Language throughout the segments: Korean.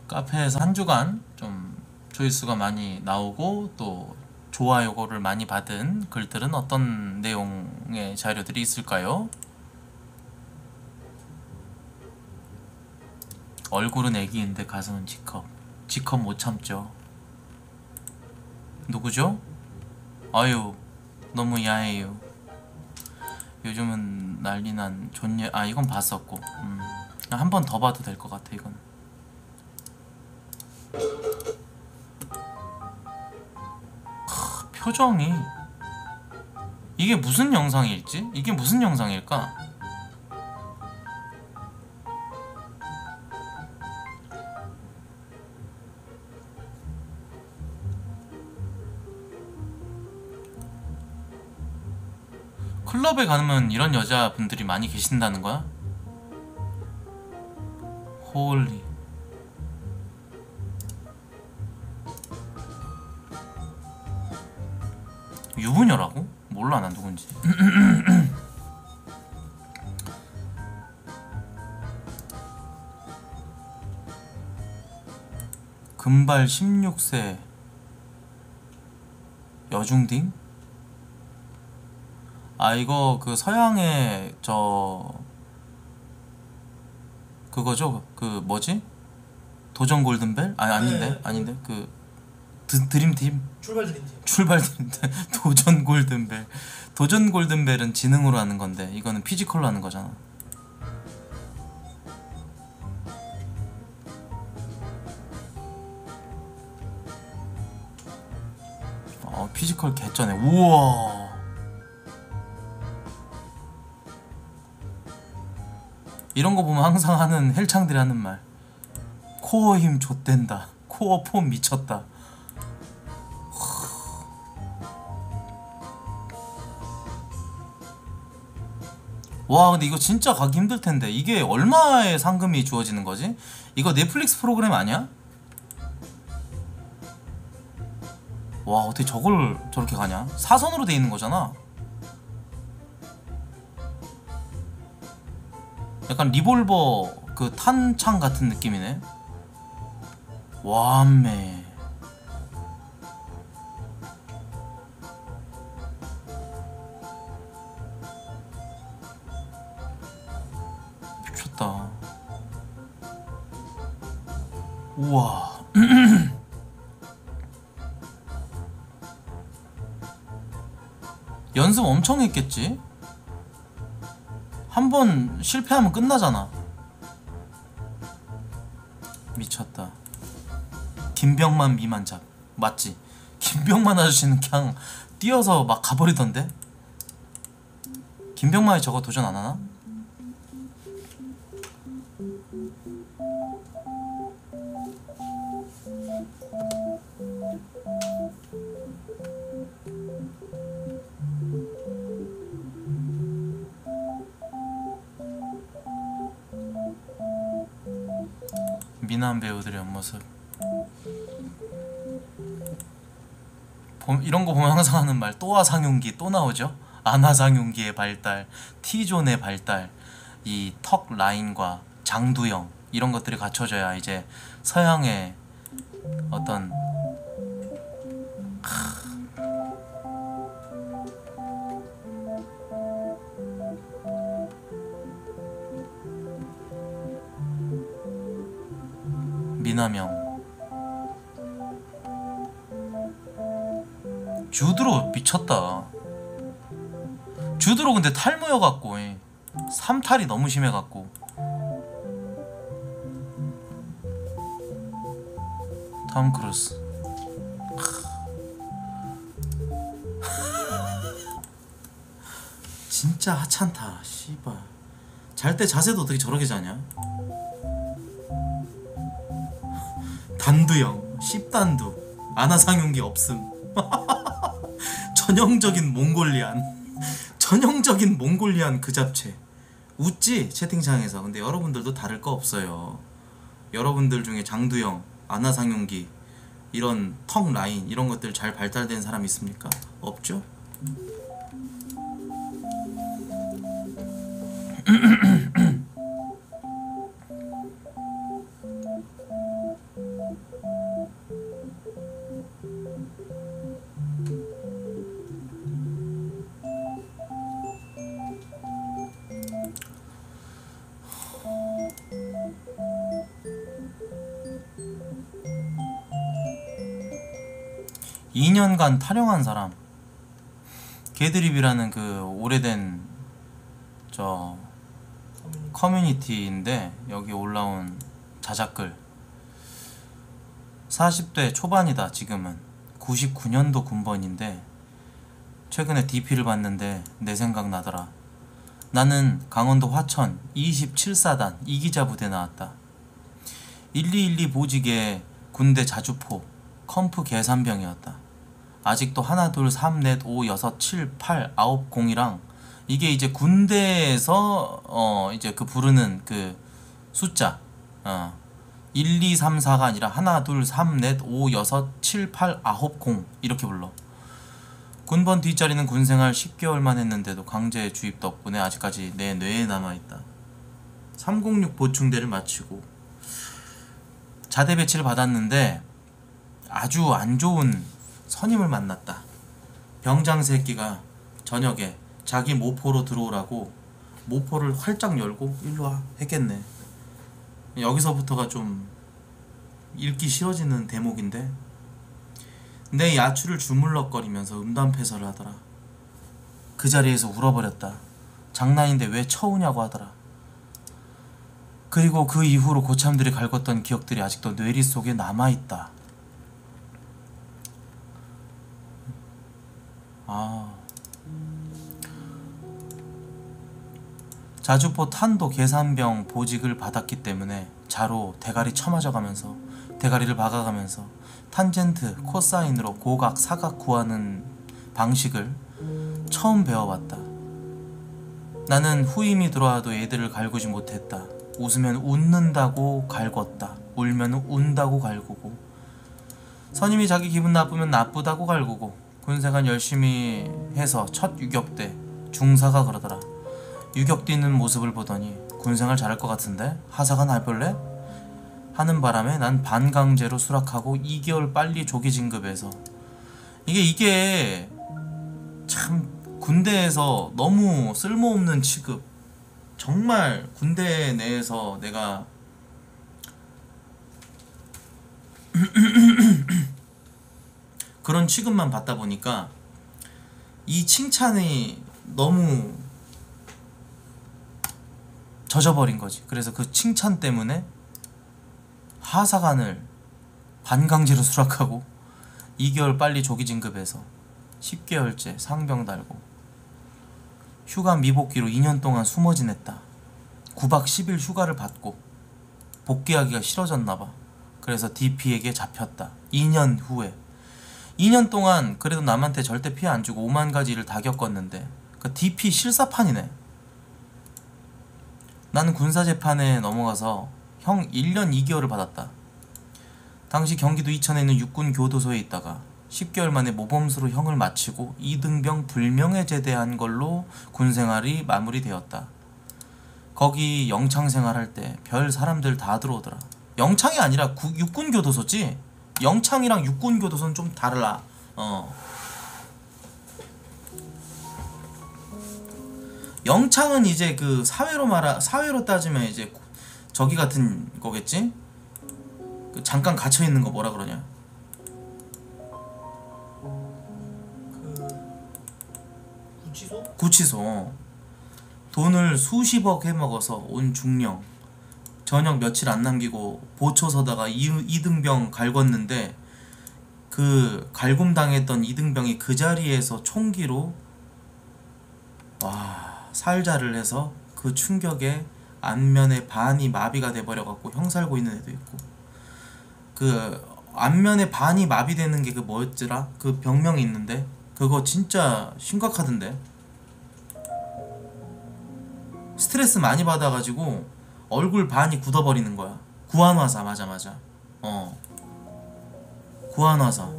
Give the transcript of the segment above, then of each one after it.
카페에서 한 주간 좀 조회수가 많이 나오고 또 좋아요를 많이 받은 글들은 어떤 내용의 자료들이 있을까요? 얼굴은 애기인데 가슴은 G컵. G컵 못 참죠. 누구죠? 아유, 너무 야해요. 요즘은 난리난 존예. 아, 이건 봤었고. 한 번 더 봐도 될 것 같아. 이건 표정이, 이게 무슨 영상일지? 이게 무슨 영상일까? 클럽에 가면 이런 여자분들이 많이 계신다는 거야? 홀리. 유부녀라고? 몰라 난 누군지. 금발 16세 여중딩? 아, 이거 그 서양의 그거죠? 그 뭐지? 도전 골든벨? 아니, 아닌데? 네. 아닌데? 그 드림팀? 출발 드림팀. 출발 드림팀. 도전 골든벨. 도전 골든벨은 지능으로 하는 건데 이거는 피지컬로 하는 거잖아. 피지컬 개쩌네. 우와. 이런 거 보면 항상 하는 헬창들이 하는 말. 코어 힘 좆된다. 코어 폼 미쳤다. 와, 근데 이거 진짜 가기 힘들 텐데. 이게 얼마의 상금이 주어지는 거지? 이거 넷플릭스 프로그램 아니야? 와, 어떻게 저걸 저렇게 가냐? 사선으로 돼 있는 거잖아. 약간 리볼버 그 탄창 같은 느낌이네. 와메. 미쳤다. 우와. 연습 엄청 했겠지? 한 번 실패하면 끝나잖아. 미쳤다. 김병만 미만작 맞지? 김병만 아저씨는 그냥 뛰어서 막 가버리던데? 김병만이 저거 도전 안 하나? 미남 배우들의 옆모습. 이런 거 보면 항상 하는 말, 또아 상용기 또 나오죠? 아나 상용기의 발달, T존의 발달, 이 턱 라인과 장두형 이런 것들이 갖춰져야 이제 서양의 어떤 미남형. 주드로 미쳤다. 주드로 근데 탈모여갖고 삼탈이 너무 심해갖고. 톰 크루스. 진짜 하찮다. 씨발. 잘 때 자세도 어떻게 저렇게 자냐? 단두형, 씹단두, 아나상용기 없음. 전형적인 몽골리안 그 잡채. 웃지? 채팅창에서. 근데 여러분들도 다를 거 없어요. 여러분들 중에 장두형, 아나상용기 이런 턱 라인 이런 것들 잘 발달된 사람 있습니까? 없죠? 2년간 탈영한 사람. 개드립이라는 그 오래된 저 커뮤니티인데 여기 올라온 자작글 40대 초반이다. 지금은 99년도 군번인데 최근에 DP를 봤는데 내 생각 나더라. 나는 강원도 화천 27사단 이기자 부대 나왔다. 1212 보직의 군대 자주포 컴프 계산병이었다. 아직도 하나 둘 삼 넷 오 여섯 칠 팔 아홉 공이랑 이게 이제 군대에서 이제 그 부르는 그 숫자 1, 2, 3, 4가 아니라 하나 둘 삼 넷 오 여섯 칠 팔 아홉 공 이렇게 불러. 군번 뒷자리는 군생활 10개월만 했는데도 강제 주입 덕분에 아직까지 내 뇌에 남아있다. 306 보충대를 마치고 자대 배치를 받았는데 아주 안 좋은 선임을 만났다. 병장 새끼가 저녁에 자기 모포로 들어오라고 모포를 활짝 열고 일로와 했겠네. 여기서부터가 좀 읽기 싫어지는 대목인데 내 야추를 주물럭거리면서 음담패설을 하더라. 그 자리에서 울어버렸다. 장난인데 왜 쳐우냐고 하더라. 그리고 그 이후로 고참들이 갈궜던 기억들이 아직도 뇌리 속에 남아있다. 자주포 탄도 계산병 보직을 받았기 때문에 자로 대가리 쳐맞아가면서 대가리를 박아가면서 탄젠트, 코사인으로 고각, 사각 구하는 방식을 처음 배워봤다. 나는 후임이 들어와도 애들을 갈구지 못했다. 웃으면 웃는다고 갈궜다. 울면 운다고 갈구고 선임이 자기 기분 나쁘면 나쁘다고 갈구고 군생활 열심히 해서 첫 유격 때 중사가 그러더라. 유격 뛰는 모습을 보더니 군생활 잘할 것 같은데 하사가 날 볼래? 하는 바람에 난 반강제로 수락하고 2개월 빨리 조기 진급해서 이게 참 군대에서 너무 쓸모없는 취급. 정말 군대 내에서 내가 그런 취급만 받다 보니까 이 칭찬이 너무 젖어버린 거지. 그래서 그 칭찬 때문에 하사관을 반강제로 수락하고 2개월 빨리 조기 진급해서 10개월째 상병 달고 휴가 미복귀로 2년 동안 숨어 지냈다. 9박 10일 휴가를 받고 복귀하기가 싫어졌나봐. 그래서 DP에게 잡혔다. 2년 후에 2년 동안 그래도 남한테 절대 피해 안 주고 5만 가지 일을 다 겪었는데 그 DP 실사판이네. 나는 군사재판에 넘어가서 형 1년 2개월을 받았다. 당시 경기도 이천에 있는 육군 교도소에 있다가 10개월 만에 모범수로 형을 마치고 이등병 불명예 제대한 걸로 군생활이 마무리되었다. 거기 영창생활할 때 별 사람들 다 들어오더라. 영창이 아니라 육군 교도소지? 영창이랑 육군 교도소는 좀 달라. 영창은 이제 그 사회로 따지면 이제 저기 같은 거겠지? 그 잠깐 갇혀 있는 거 뭐라 그러냐? 구치소. 돈을 수십억 해먹어서 온 중령. 저녁 며칠 안 남기고 보초 서다가 이등병 갈궜는데 그 갈굼당했던 이등병이 그 자리에서 총기로 살자를 해서 그 충격에 안면의 반이 마비가 돼버려갖고 형 살고 있는 애도 있고. 그 안면의 반이 마비되는 게 그 뭐였더라? 그 병명이 있는데 그거 진짜 심각하던데. 스트레스 많이 받아가지고 얼굴 반이 굳어버리는 거야. 구안화사. 맞아 구안화사.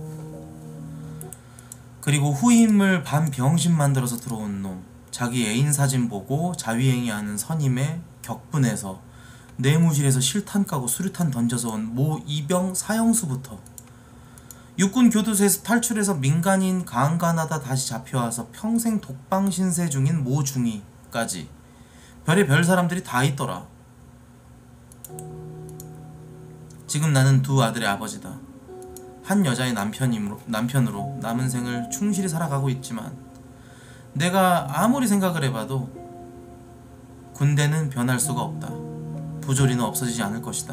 그리고 후임을 반 병신 만들어서 들어온 놈. 자기 애인 사진 보고 자위행위하는 선임에 격분해서 내무실에서 실탄 까고 수류탄 던져서 온 모 이병 사형수부터 육군 교도소에서 탈출해서 민간인 강간하다 다시 잡혀와서 평생 독방 신세 중인 모 중위까지 별의별 사람들이 다 있더라. 지금 나는 두 아들의 아버지다. 한 여자의 남편으로 남은 생을 충실히 살아가고 있지만 내가 아무리 생각을 해봐도 군대는 변할 수가 없다. 부조리는 없어지지 않을 것이다.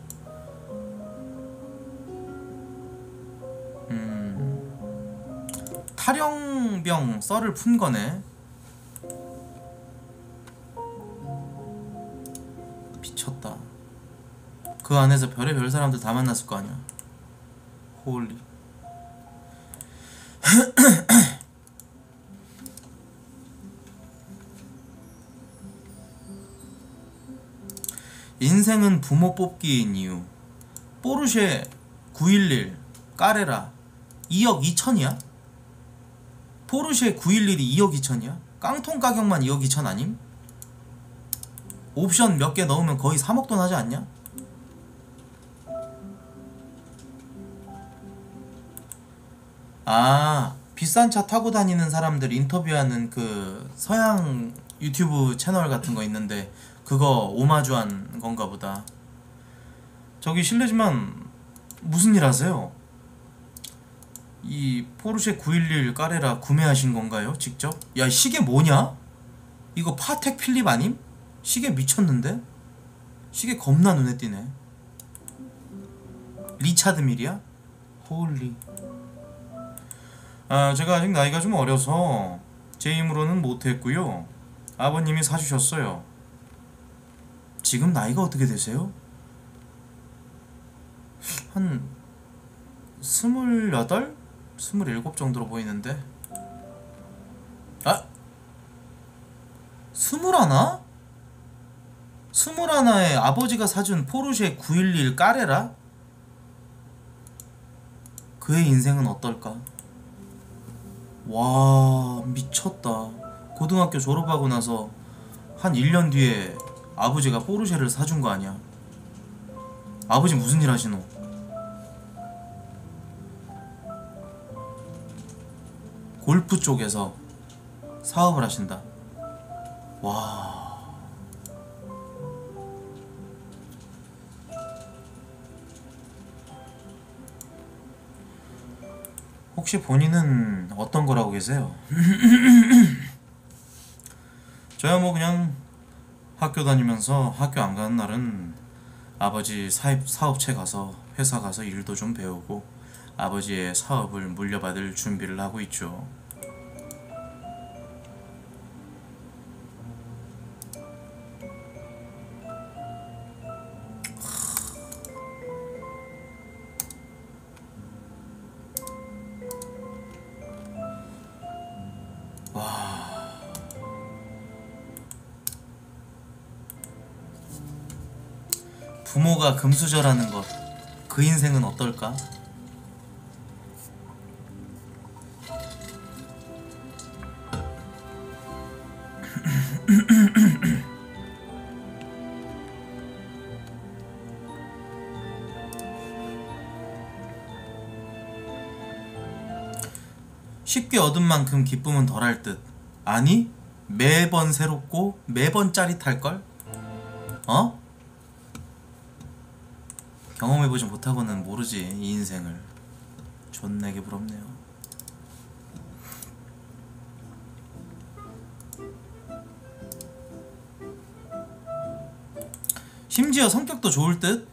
탈영병 썰을 푼 거네. 미쳤다. 그 안에서 별의별 사람들 다 만났을 거 아니야. 홀리. 인생은 부모 뽑기인 이유. 포르쉐 911 까레라 2억 2천이야? 포르쉐 911이 2억 2천이야? 깡통 가격만 2억 2천 아님? 옵션 몇 개 넣으면 거의 3억 돈 하지 않냐? 아, 비싼 차 타고 다니는 사람들 인터뷰하는 그 서양 유튜브 채널 같은 거 있는데 그거 오마주한 건가 보다. 저기 실례지만 무슨 일 하세요? 이 포르쉐 911 까레라 구매하신 건가요? 직접? 야, 시계 뭐냐? 이거 파텍 필립 아님? 시계 미쳤는데? 시계 겁나 눈에 띄네. 리차드 밀이야? 홀리. 아, 제가 아직 나이가 좀 어려서 제 힘으로는 못했고요. 아버님이 사주셨어요. 지금 나이가 어떻게 되세요? 한 28? 27 정도로 보이는데. 아! 21? 21에 아버지가 사준 포르쉐 911 까레라? 그의 인생은 어떨까? 와, 미쳤다. 고등학교 졸업하고 나서 한 1년 뒤에 아버지가 포르쉐를 사준 거 아니야. 아버지 무슨 일 하시노? 골프 쪽에서 사업을 하신다. 와. 혹시 본인은 어떤 걸 하고 계세요? 저야 뭐 그냥 학교 다니면서 학교 안 가는 날은 아버지 사업체 가서 회사 가서 일도 좀 배우고 아버지의 사업을 물려받을 준비를 하고 있죠. 부모가 금수저라는 것, 그 인생은 어떨까? 쉽게 얻은 만큼 기쁨은 덜할 듯. 아니, 매번 새롭고 매번 짜릿할걸? 어? 경험해보지 못하고는 모르지, 이 인생을. 존나게 부럽네요. 심지어 성격도 좋을 듯?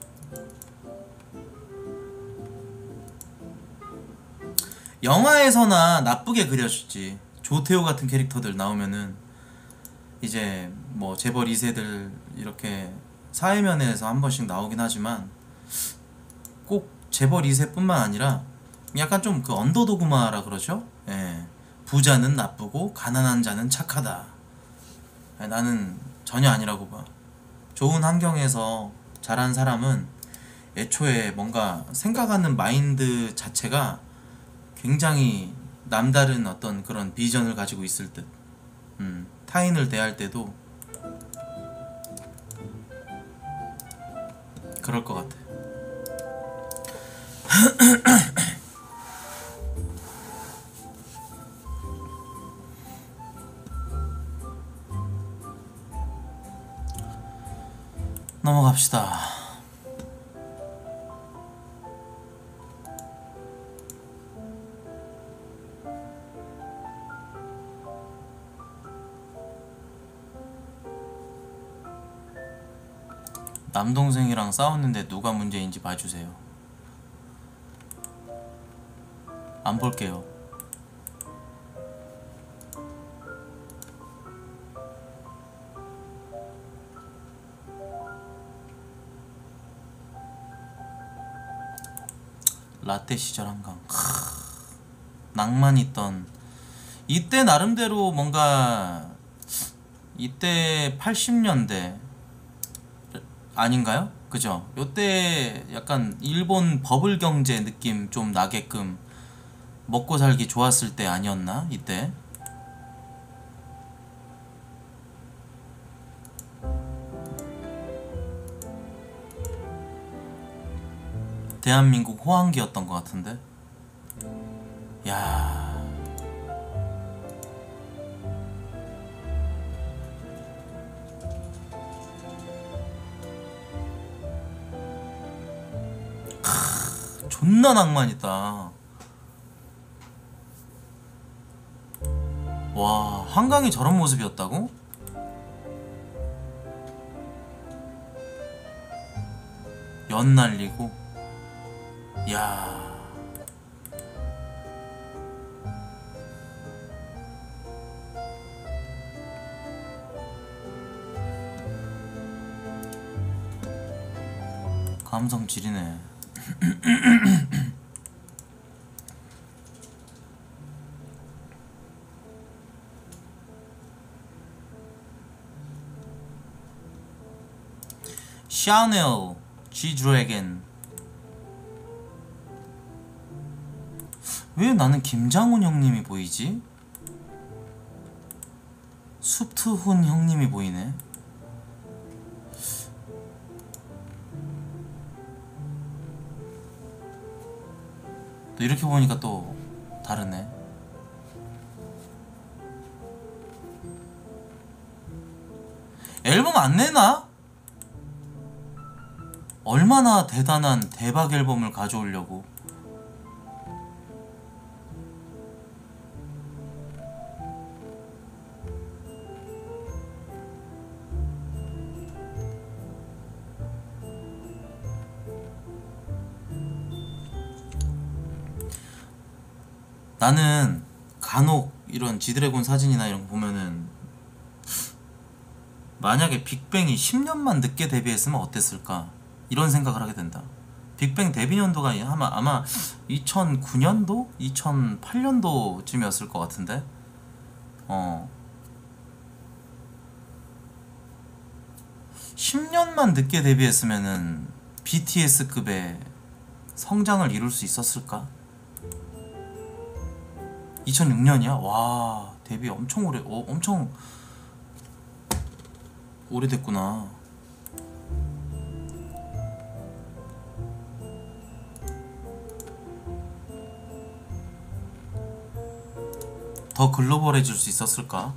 영화에서나 나쁘게 그려주지. 조태호 같은 캐릭터들 나오면은 이제 뭐 재벌 2세들 이렇게 사회면에서 한 번씩 나오긴 하지만 꼭 재벌 2세뿐만 아니라 약간 좀 그 언더도그마라 그러죠? 예. 부자는 나쁘고 가난한 자는 착하다. 나는 전혀 아니라고 봐. 좋은 환경에서 자란 사람은 애초에 뭔가 생각하는 마인드 자체가 굉장히 남다른 어떤 그런 비전을 가지고 있을 듯. 타인을 대할 때도 그럴 것 같아. 넘어갑시다. 남동생이랑 싸웠는데 누가 문제인지 봐주세요. 안 볼게요. 라떼 시절 한강. 낭만 있던 이때 나름대로 뭔가 이때 80년대 아닌가요? 그죠? 요때 약간 일본 버블 경제 느낌 좀 나게끔 먹고 살기 좋았을 때 아니었나? 이때 대한민국 호황기였던 것 같은데. 야, 존나 낭만 있다. 와, 한강이 저런 모습이었다고? 연 날리고. 야, 감성 지리네. 샤넬 G-Dragon. 왜 나는 김장훈 형님이 보이지? 수트훈 형님이 보이네. 또 이렇게 보니까 또 다르네. 앨범 안 내나? 얼마나 대단한 대박 앨범을 가져오려고. 나는 간혹 이런 지드래곤 사진이나 이런 거 보면은 만약에 빅뱅이 10년만 늦게 데뷔했으면 어땠을까 이런 생각을 하게 된다. 빅뱅 데뷔 연도가 아마 2009년도? 2008년도쯤이었을 것 같은데. 10년만 늦게 데뷔했으면은 BTS급의 성장을 이룰 수 있었을까? 2006년이야? 와, 데뷔 엄청 엄청 오래됐구나. 더 글로벌해질 수 있었을까?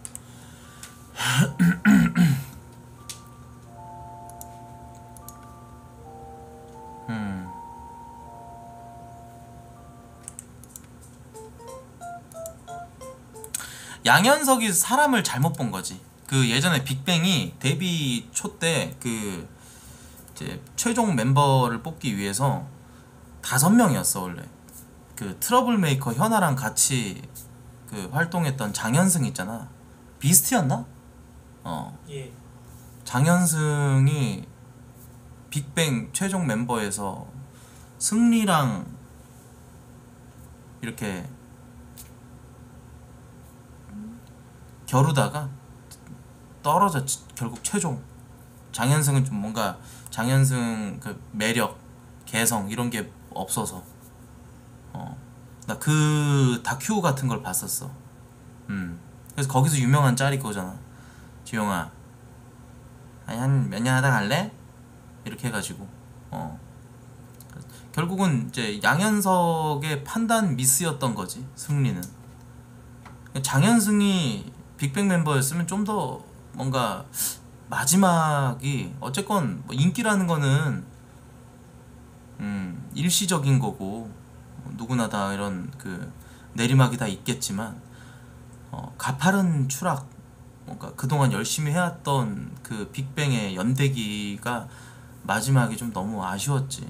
양현석이 사람을 잘못 본 거지. 그 예전에 빅뱅이 데뷔 초 때 그 이제 최종 멤버를 뽑기 위해서 5명이었어 원래. 그 트러블 메이커 현아랑 같이 그 활동했던 장현승 있잖아. 비스트였나? 예. 장현승이 빅뱅 최종 멤버에서 승리랑 이렇게 겨루다가 떨어졌지. 결국 최종. 장현승은 좀 뭔가 장현승 그 매력, 개성 이런 게 없어서 나 그 다큐 같은 걸 봤었어. 그래서 거기서 유명한 짤이 그거잖아. 지용아, 아니 한 몇 년 하다 갈래? 이렇게 해가지고 결국은 이제 양현석의 판단 미스였던 거지. 승리는. 장현승이 빅뱅 멤버였으면 좀 더 뭔가 마지막이 어쨌건 뭐 인기라는 거는 일시적인 거고 누구나 다 이런 그 내리막이 다 있겠지만 가파른 추락, 뭔가 그동안 열심히 해왔던 그 빅뱅의 연대기가 마지막이 좀 너무 아쉬웠지.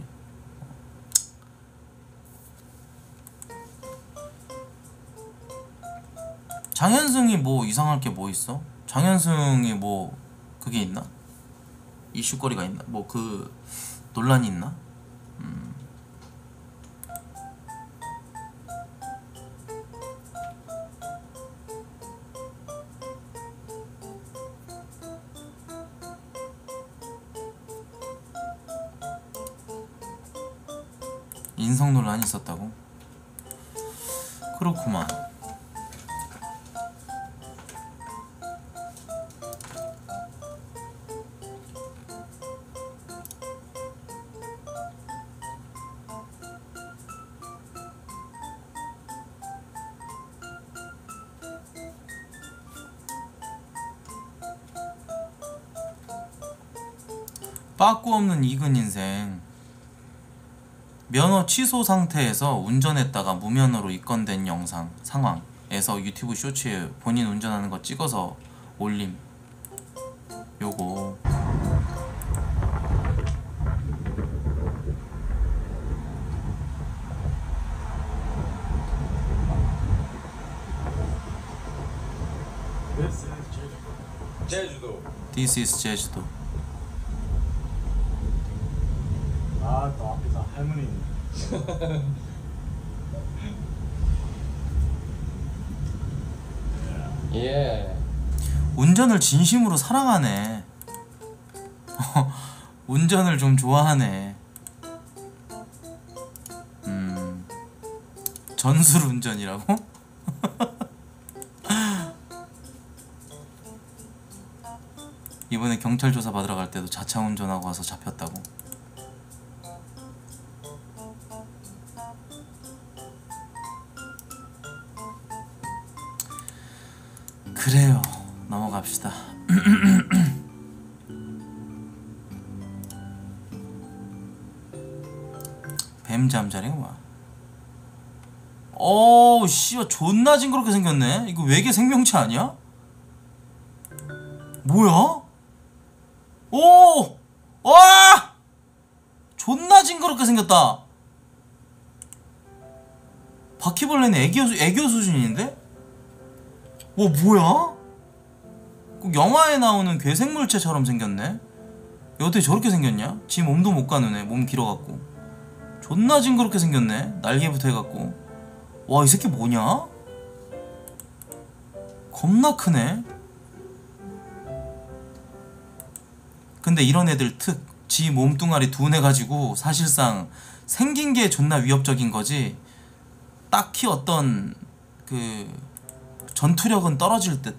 장현승이 뭐 이상할 게 뭐 있어? 장현승이 뭐 그게 있나? 이슈거리가 있나? 뭐 그 논란이 있나? 인성 논란이 있었다고? 그렇구만. 빠꾸 없는 이근 인생. 면허 취소 상태에서 운전했다가 무면허로 입건된 영상 상황에서 유튜브 쇼츠에 본인 운전하는 거 찍어서 올림. 요거 제주도. This is 제주도. 아, 또 앞에서 할머니 있네. 예. 운전을 진심으로 사랑하네. 운전을 좀 좋아하네. 전술 운전이라고? 이번에 경찰 조사 받으러 갈 때도 자차 운전하고 와서 잡혔다고. 그래요. 넘어갑시다. 뱀 잠자리가 뭐야? 어우 씨발 존나 징그럽게 생겼네. 이거 외계 생명체 아니야? 뭐야? 오! 와! 존나 징그럽게 생겼다. 바퀴벌레는 애교 수준인데? 와 뭐야? 꼭 영화에 나오는 괴생물체처럼 생겼네? 얘 어떻게 저렇게 생겼냐? 지 몸도 못 가누네. 몸 길어갖고 존나 징그럽게 생겼네. 날개부터 해갖고. 와 이 새끼 뭐냐? 겁나 크네. 근데 이런 애들 특 지 몸뚱아리 둔해가지고 사실상 생긴게 존나 위협적인 거지 딱히 어떤 그 전투력은 떨어질 듯.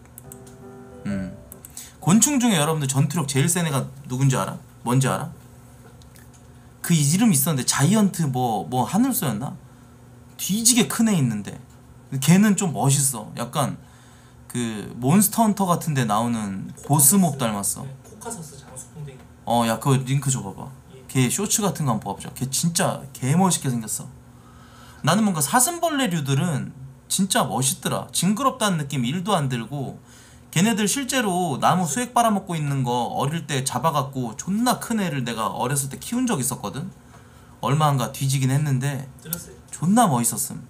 곤충 중에 여러분들 전투력 제일 센 애가 누군지 알아? 뭔지 알아? 그 이름 있었는데 자이언트 뭐 하늘소였나? 뒤지게 큰 애 있는데 걔는 좀 멋있어. 약간 그 몬스터 헌터 같은데 나오는 보스몹 닮았어. 코카서스 장수풍뎅이. 야 그거 링크 줘봐봐. 걔 쇼츠 같은 거 한번 봐보자. 걔 진짜 개멋있게 생겼어. 나는 뭔가 사슴벌레류들은 진짜 멋있더라. 징그럽다는 느낌 1도 안 들고 걔네들 실제로 나무 수액 빨아먹고 있는 거 어릴 때 잡아갖고 존나 큰 애를 내가 어렸을 때 키운 적 있었거든. 얼마 안가 뒤지긴 했는데 들었어요. 존나 멋있었음.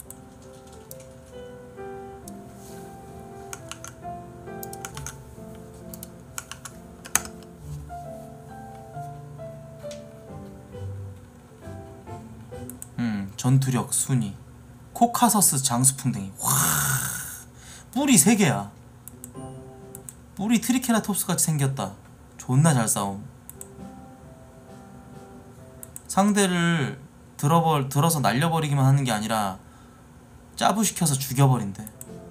전투력 순위 코카서스 장수풍뎅이. 와 뿔이 3개야. 뿔이 트리케라톱스 같이 생겼다. 존나 잘 싸움. 상대를 들어서 날려버리기만 하는 게 아니라 짜부시켜서 죽여버린대.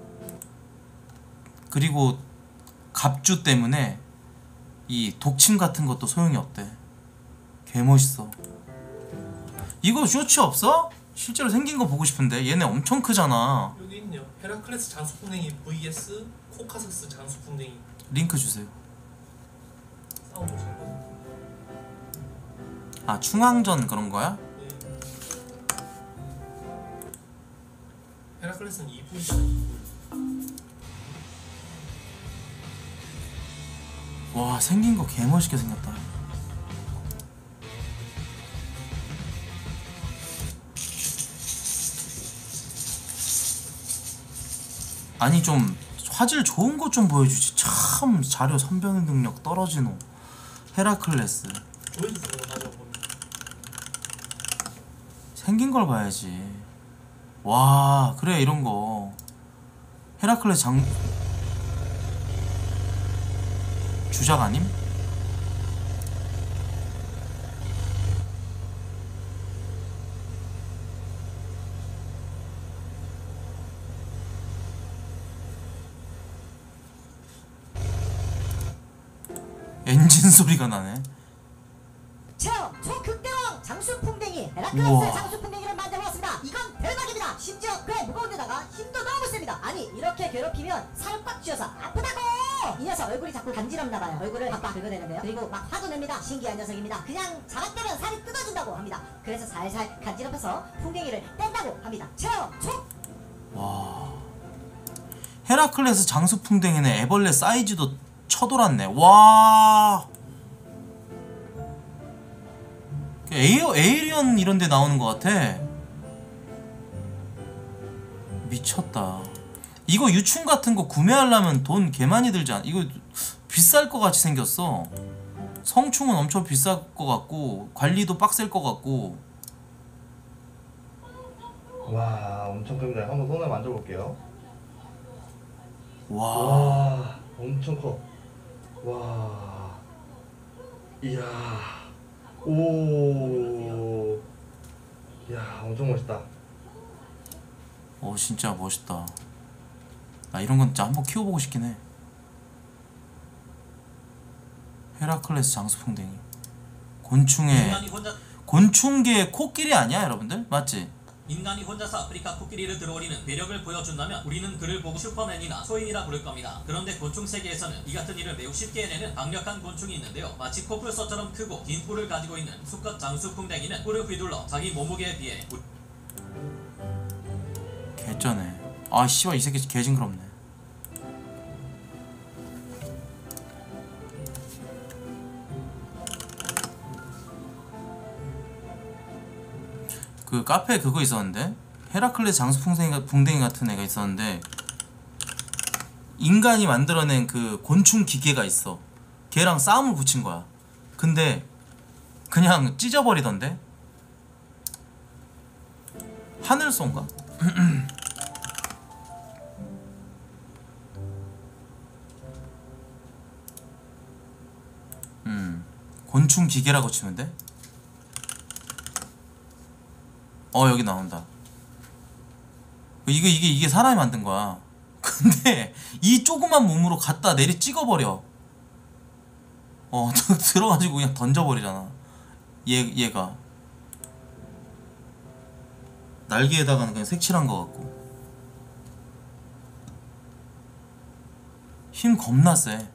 그리고 갑주 때문에 이 독침 같은 것도 소용이 없대. 개멋있어. 이거 쇼츠 없어? 실제로 생긴 거 보고 싶은데. 얘네 엄청 크잖아. 여기 있네요. 헤라클레스 장수풍뎅이 vs 코카서스 장수풍뎅이. 링크 주세요. 싸움도 잘 봐. 아 충황전 그런 거야? 네. 헤라클레스는 2부이잖아. 2부. 와 생긴 거 개멋있게 생겼다. 아니 좀 화질 좋은 것 좀 보여주지. 참 자료 선별 능력 떨어지노. 헤라클레스 보여주세요. 나도 한번. 생긴 걸 봐야지. 와 그래 이런 거. 헤라클레스 장 주작 아님? 엔진 소리가 나네. 체험 초극대왕 장수풍뎅이 우와. 헤라클레스 장수풍뎅이를 만들어봤습니다. 이건 대박입니다. 심지어 꽤 무거운데다가 힘도 너무 셉니다. 아니 이렇게 괴롭히면 살 꽉 쥐어서 아프다고. 이 녀석 얼굴이 자꾸 간지럽나봐요. 얼굴을 박박 긁어대는데요. 그리고 막 화도 냅니다. 신기한 녀석입니다. 그냥 잡았다면 살이 뜯어진다고 합니다. 그래서 살살 간지럽혀서 풍뎅이를 뗀다고 합니다. 체험 초. 와 헤라클레스 장수풍뎅이는 애벌레 사이즈도 쳐돌았네. 와 에이리언 이런데 나오는 것 같아. 미쳤다. 이거 유충 같은 거 구매하려면 돈 개 많이 들지 않아? 이거 비쌀 것 같이 생겼어. 성충은 엄청 비쌀 것 같고 관리도 빡셀 것 같고. 와 엄청 큽니다. 한번 손을 만져볼게요. 와 와 엄청 커. 와 이야 오 이야 엄청 멋있다. 진짜 멋있다. 나 이런 건 진짜 한번 키워보고 싶긴 해. 헤라클레스 장수풍뎅이. 곤충계의 코끼리 아니야 여러분들? 맞지? 인간이 혼자서 아프리카 코끼리를 들어올리는 괴력을 보여준다면 우리는 그를 보고 슈퍼맨이나 소인이라 부를 겁니다. 그런데 곤충 세계에서는 이 같은 일을 매우 쉽게 해내는 강력한 곤충이 있는데요. 마치 코뿔소처럼 크고 긴 뿔을 가지고 있는 수컷 장수풍뎅이는 뿔을 휘둘러 자기 몸무게에 비해 개쩌네. 아 씨발 이 새끼 개징그럽네. 그 카페에 그거 있었는데 헤라클레스 장수풍뎅이 같은 애가 있었는데 인간이 만들어낸 그 곤충 기계가 있어. 걔랑 싸움을 붙인 거야. 근데 그냥 찢어버리던데? 하늘소인가? 곤충 기계라고 치면 돼? 여기 나온다. 이게 사람이 만든 거야. 근데 이 조그만 몸으로 갖다 내리 찍어버려. 들어가지고 그냥 던져버리잖아. 얘가 날개에다가는 그냥 색칠한 거 같고. 힘 겁나 세.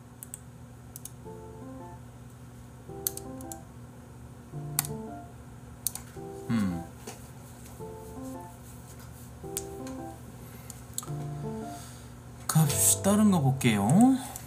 다른 거 볼게요.